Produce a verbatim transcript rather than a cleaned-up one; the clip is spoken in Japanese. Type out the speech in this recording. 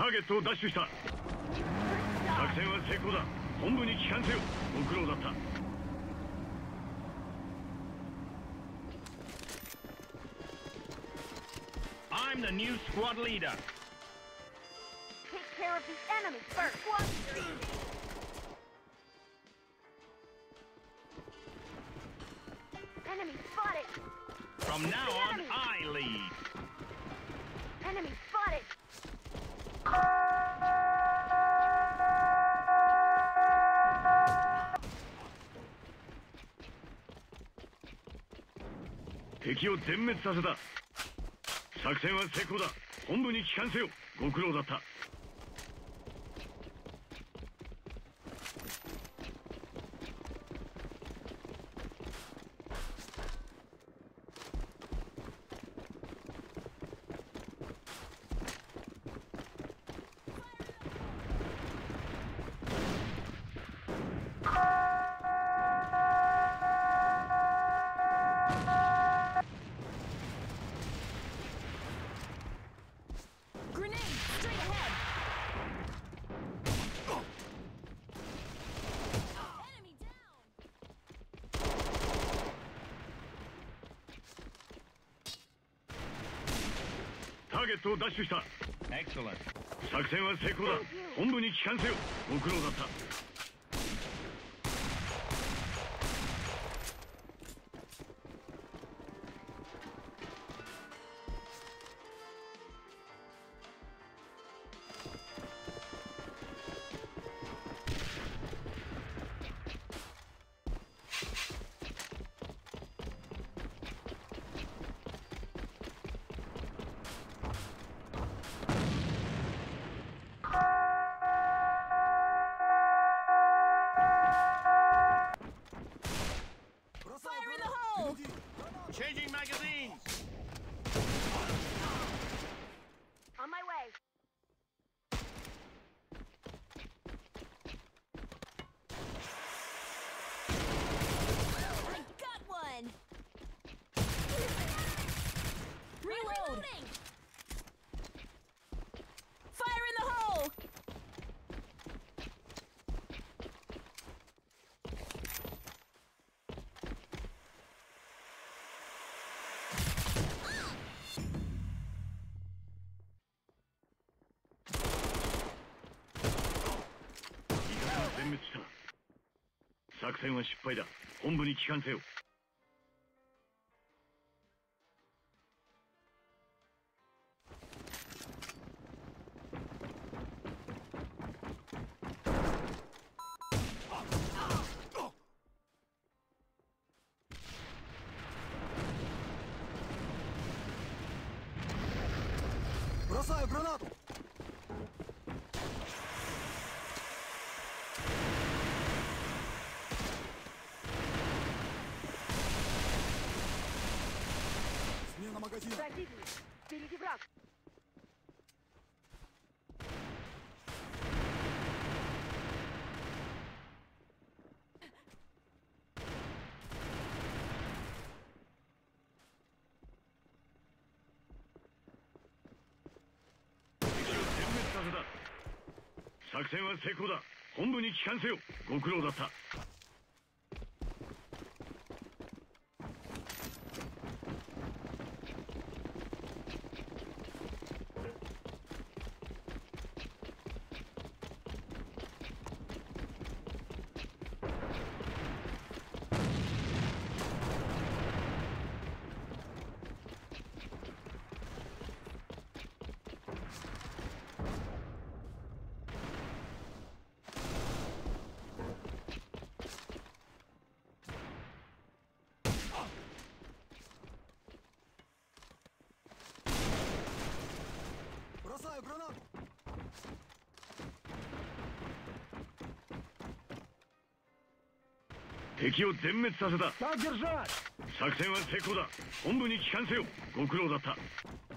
ターゲットを奪取した。作戦は成功だ。本部に帰還せよ。ご苦労だった。 I'm the new squad leader. Take care of the enemy first. Enemy spotted. From now on, I lead. Enemy spotted. 敵を全滅させた。作戦は成功だ。本部に帰還せよ。ご苦労だった。ターゲットを奪取した。 Excellent. 作戦は成功だ。本部に帰還せよ。ご苦労だった。 Changing magazines. On my way. I got one. Reloading. Fire in the hole. 全滅した。作戦は失敗だ。本部に帰還せよ。 Бросаю гранату! Смена магазина! Противник! Впереди враг! 作戦は成功だ。本部に帰還せよ。ご苦労だった。 Бросаю гранату! 敵を全滅させた。作戦は成功だ。本部に帰還せよ。ご苦労だった。